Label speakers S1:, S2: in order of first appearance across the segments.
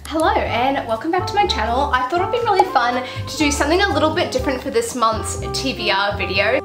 S1: Hello and welcome back to my channel. I thought it'd be really fun to do something a little bit different for this month's TBR video.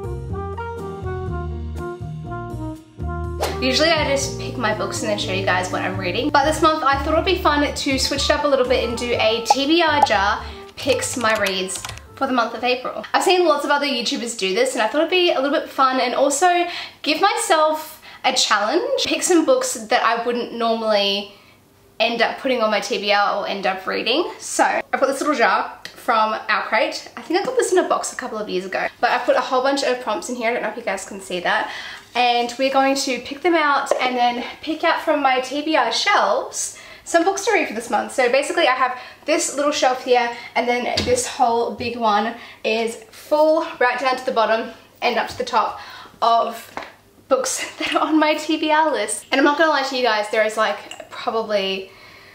S1: Usually I just pick my books and then show you guys what I'm reading, but this month I thought it'd be fun to switch it up a little bit and do a TBR jar picks my reads for the month of April. I've seen lots of other YouTubers do this and I thought it'd be a little bit fun and also give myself a challenge. Pick some books that I wouldn't normally end up putting on my TBR or end up reading. So I've got this little jar from Our Crate. I think I got this in a box a couple of years ago, but I put a whole bunch of prompts in here. I don't know if you guys can see that. And we're going to pick them out and then pick out from my TBR shelves some books to read for this month. So basically I have this little shelf here and then this whole big one is full right down to the bottom and up to the top of books that are on my TBR list. And I'm not gonna lie to you guys, there is like probably,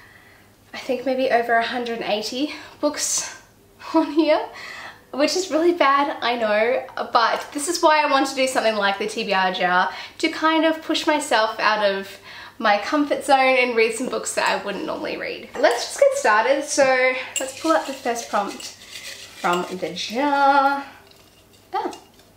S1: I think maybe over 180 books on here, which is really bad, I know, but this is why I want to do something like the TBR jar, to kind of push myself out of my comfort zone and read some books that I wouldn't normally read. Let's just get started. So let's pull up the first prompt from the jar. Oh,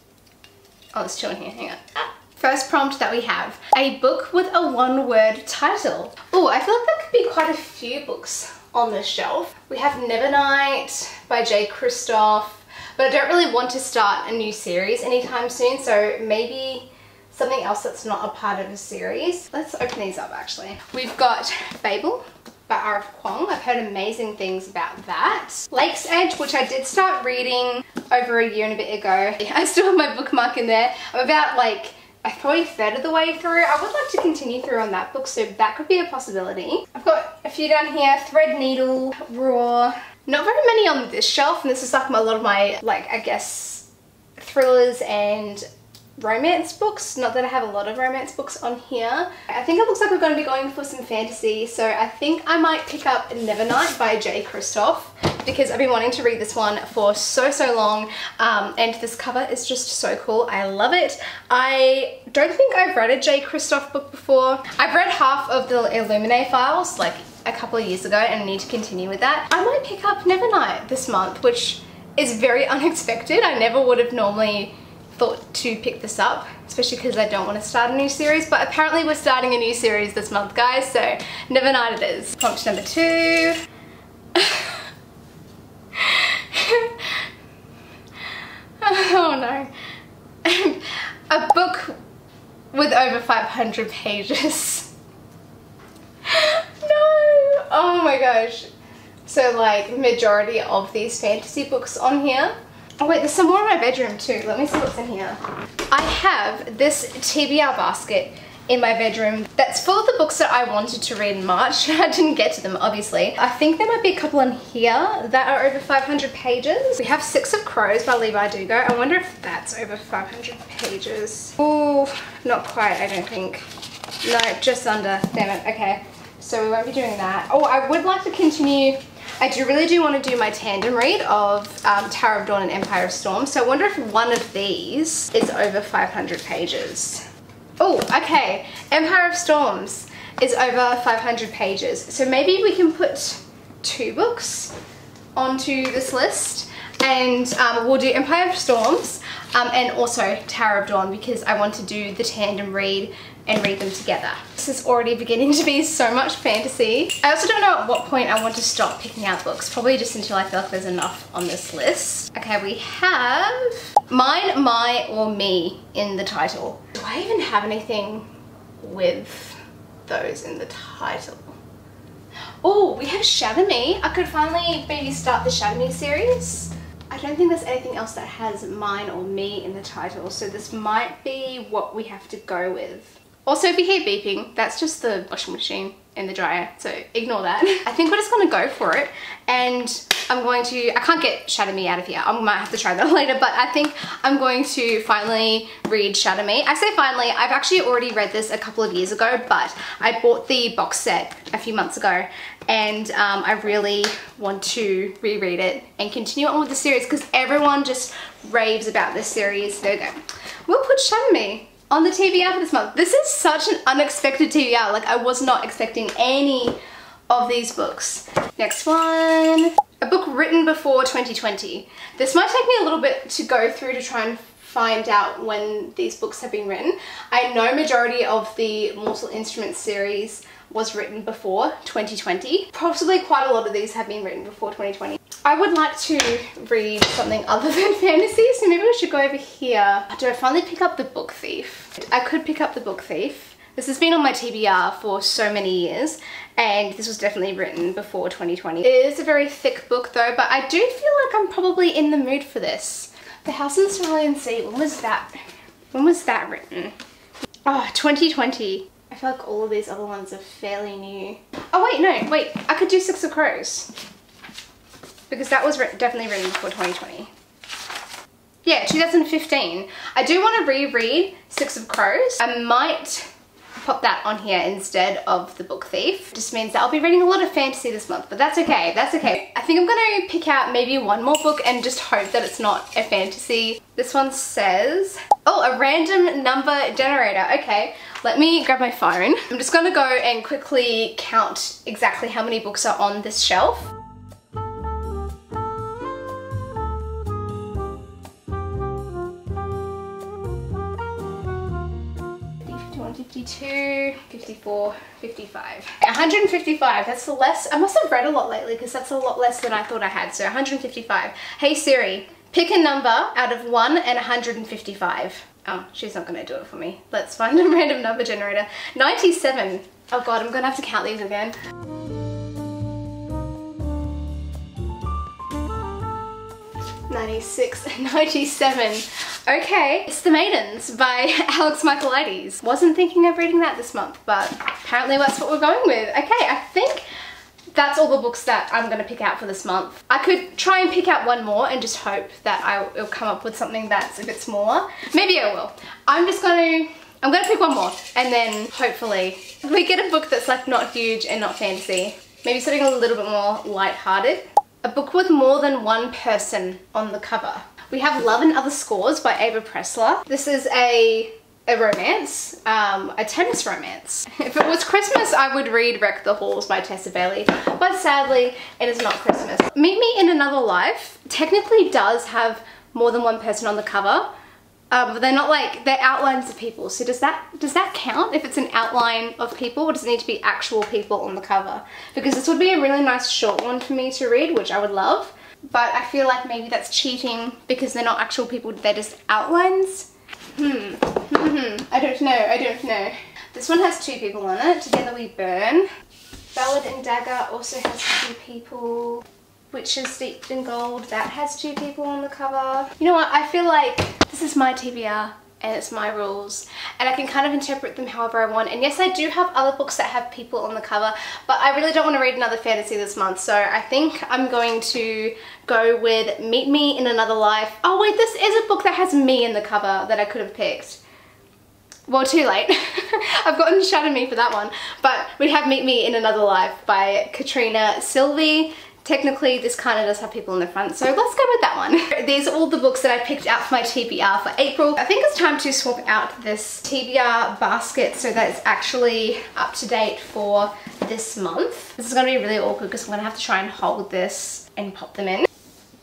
S1: it's two in here, hang on. First prompt that we have, a book with a one-word title. Oh, I feel like there could be quite a few books on this shelf. We have Nevernight by Jay Kristoff, but I don't really want to start a new series anytime soon, so maybe something else that's not a part of a series. Let's open these up actually. We've got Fable by R.F. Kuang. I've heard amazing things about that. Lake's Edge, which I did start reading over a year and a bit ago. I still have my bookmark in there. I'm about like, I'm probably a third of the way through. I would like to continue through on that book, so that could be a possibility. I've got a few down here, Threadneedle, Roar. Not very many on this shelf, and this is like a lot of my, like, I guess, thrillers and romance books. Not that I have a lot of romance books on here. I think it looks like we're going to be going for some fantasy, so I think I might pick up Nevernight by Jay Kristoff, because I've been wanting to read this one for so long, and this cover is just so cool. I love it. I don't think I've read a Jay Kristoff book before. I've read half of the Illuminae files like a couple of years ago and I need to continue with that. I might pick up Nevernight this month, which is very unexpected. I never would have normally thought to pick this up, especially because I don't want to start a new series, but apparently we're starting a new series this month, guys, so Nevernight it is. Prompt number 2. Oh no. A book with over 500 pages. No! Oh my gosh. So like majority of these fantasy books on here. Oh wait, there's some more in my bedroom too. Let me see what's in here. I have this TBR basket in my bedroom that's full of the books that I wanted to read in March. I didn't get to them, obviously. I think there might be a couple in here that are over 500 pages. We have Six of Crows by Levi Dugo. I wonder if that's over 500 pages. Oh, not quite, I don't think. No, just under, damn it, okay. So we won't be doing that. Oh, I would like to continue. I really do want to do my tandem read of Tower of Dawn and Empire of Storm. So I wonder if one of these is over 500 pages. Oh, okay. Empire of Storms is over 500 pages. So maybe we can put 2 books onto this list, and we'll do Empire of Storms and also Tower of Dawn, because I want to do the tandem read and read them together. This is already beginning to be so much fantasy. I also don't know at what point I want to stop picking out books. Probably just until I feel like there's enough on this list. Okay, we have Mine, My, or Me in the title. Do I even have anything with those in the title? Oh, we have Shatter Me. I could finally maybe start the Shatter Me series. I don't think there's anything else that has Mine or Me in the title, so this might be what we have to go with. Also, if you hear beeping, that's just the washing machine in the dryer, so ignore that. I think we're just gonna go for it, and I'm going to, I can't get Shatter Me out of here. I might have to try that later, but I think I'm going to finally read Shatter Me. I say finally, I've actually already read this a couple of years ago, but I bought the box set a few months ago, and I really want to reread it and continue on with the series because everyone just raves about this series. There we go. We'll put Shatter Me on the TBR for this month. This is such an unexpected TBR. Like, I was not expecting any of these books. Next one, a book written before 2020. This might take me a little bit to go through to try and find out when these books have been written. I know majority of the Mortal Instruments series was written before 2020. Possibly quite a lot of these have been written before 2020. I would like to read something other than fantasy, so maybe we should go over here. Do I finally pick up The Book Thief? I could pick up The Book Thief. This has been on my TBR for so many years, and this was definitely written before 2020. It is a very thick book though, but I do feel like I'm probably in the mood for this. The House in the Cerulean Sea, when was that? When was that written? Oh, 2020. I feel like all of these other ones are fairly new. Oh wait, no, wait, I could do Six of Crows. Because that was definitely written before 2020. Yeah, 2015. I do want to reread Six of Crows. I might pop that on here instead of The Book Thief. Just means that I'll be reading a lot of fantasy this month, but that's okay, that's okay. I think I'm gonna pick out maybe one more book and just hope that it's not a fantasy. This one says, oh, a random number generator. Okay, let me grab my phone. I'm just gonna go and quickly count exactly how many books are on this shelf. 52, 54, 55. 155, that's less. I must have read a lot lately because that's a lot less than I thought I had. So 155. Hey Siri, pick a number out of 1 and 155. Oh, she's not gonna do it for me. Let's find a random number generator. 97. Oh God, I'm gonna have to count these again. 96, 97. Okay, it's The Maidens by Alex Michaelides. Wasn't thinking of reading that this month, but apparently that's what we're going with. Okay, I think that's all the books that I'm gonna pick out for this month. I could try and pick out one more and just hope that it'll come up with something that's a bit smaller. Maybe I will. I'm gonna pick one more and then hopefully we get a book that's like not huge and not fantasy. Maybe something a little bit more light-hearted. A book with more than one person on the cover. We have Love and Other Scores by Ava Pressler. This is a romance, a tennis romance. If it was Christmas, I would read Wreck the Halls by Tessa Bailey, but sadly, it is not Christmas. Meet Me in Another Life technically does have more than one person on the cover, but they're not like, they're outlines of people. So does that count if it's an outline of people, or does it need to be actual people on the cover? Because this would be a really nice short one for me to read, which I would love. But I feel like maybe that's cheating because they're not actual people, they're just outlines. I don't know. This one has 2 people on it. Together We Burn. Ballad and Dagger also has 2 people. Witches Steeped in Gold, that has 2 people on the cover. You know what, I feel like this is my TBR and it's my rules and I can kind of interpret them however I want. And yes, I do have other books that have people on the cover, but I really don't want to read another fantasy this month, so I think I'm going to go with Meet Me in Another Life. Oh wait, this is a book that has me in the cover that I could have picked. Well, too late. I've gotten shot at me for that one. But we have Meet Me in Another Life by Katrina Sylvie. Technically, this kind of does have people in the front, so let's go with that one. These are all the books that I picked out for my TBR for April. I think it's time to swap out this TBR basket so that it's actually up to date for this month. This is going to be really awkward because I'm going to have to try and hold this and pop them in.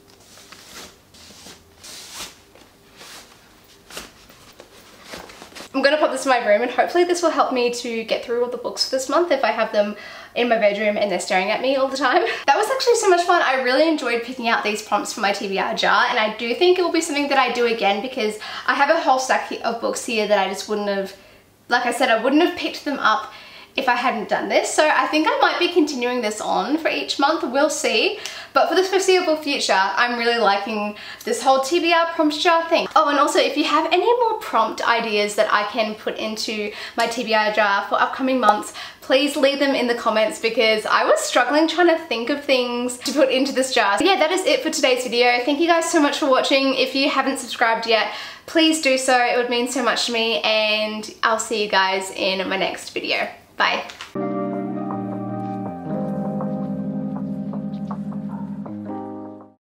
S1: I'm going to pop this in my room and hopefully this will help me to get through all the books for this month if I have them in my bedroom and they're staring at me all the time. That was actually so much fun. I really enjoyed picking out these prompts for my TBR jar, and I do think it will be something that I do again because I have a whole stack of books here that I just wouldn't have, like I said, I wouldn't have picked them up if I hadn't done this. So I think I might be continuing this on for each month, we'll see. But for the foreseeable future, I'm really liking this whole TBR prompt jar thing. Oh, and also if you have any more prompt ideas that I can put into my TBR jar for upcoming months, please leave them in the comments because I was struggling trying to think of things to put into this jar. So yeah, that is it for today's video. Thank you guys so much for watching. If you haven't subscribed yet, please do so. It would mean so much to me, and I'll see you guys in my next video. Bye.